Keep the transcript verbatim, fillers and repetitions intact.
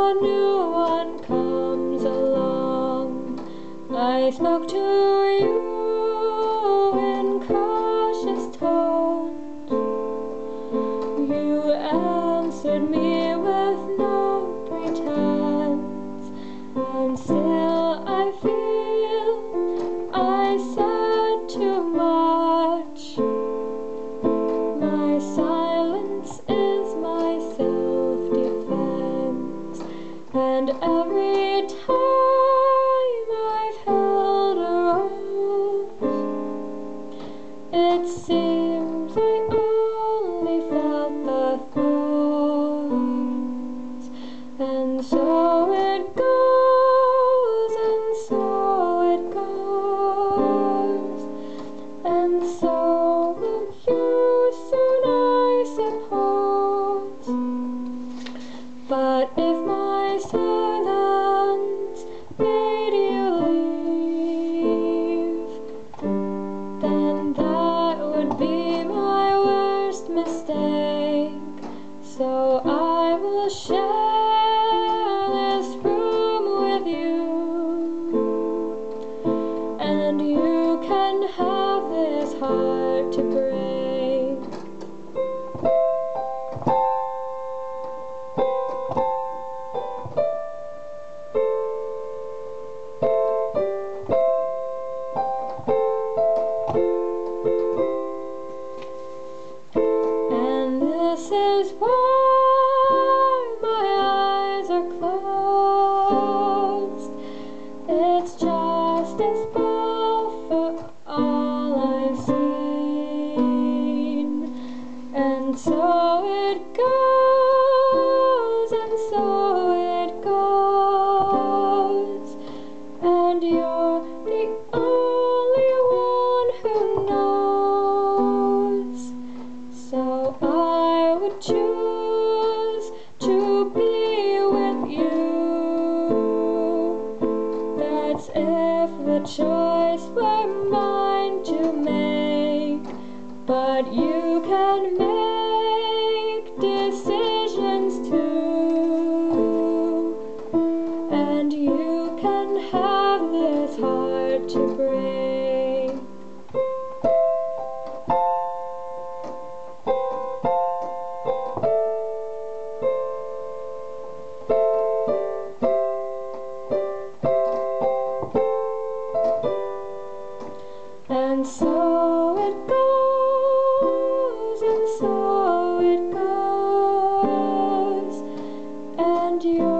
a new one comes along. I spoke to you in cautious tones. You answered me with no pretense, and still I feel I said too much. My silence is my self-defense, and every time I've held a rose, it seems I only felt the thorns. And so it goes, and so it goes, and so will you soon, I suppose. But if my silence made you leave, then that would be my worst mistake. So I will share this room with you, and you can have this heart to break. And this is why my eyes are closed. It's just a spell for all I've seen. And so it goes, and so it goes, and you're the only one who knows. So I would choose to be with you. That's if the choice were mine to make. But you can make decisions too, and you can have this heart to break. And so it goes, and so it goes, and you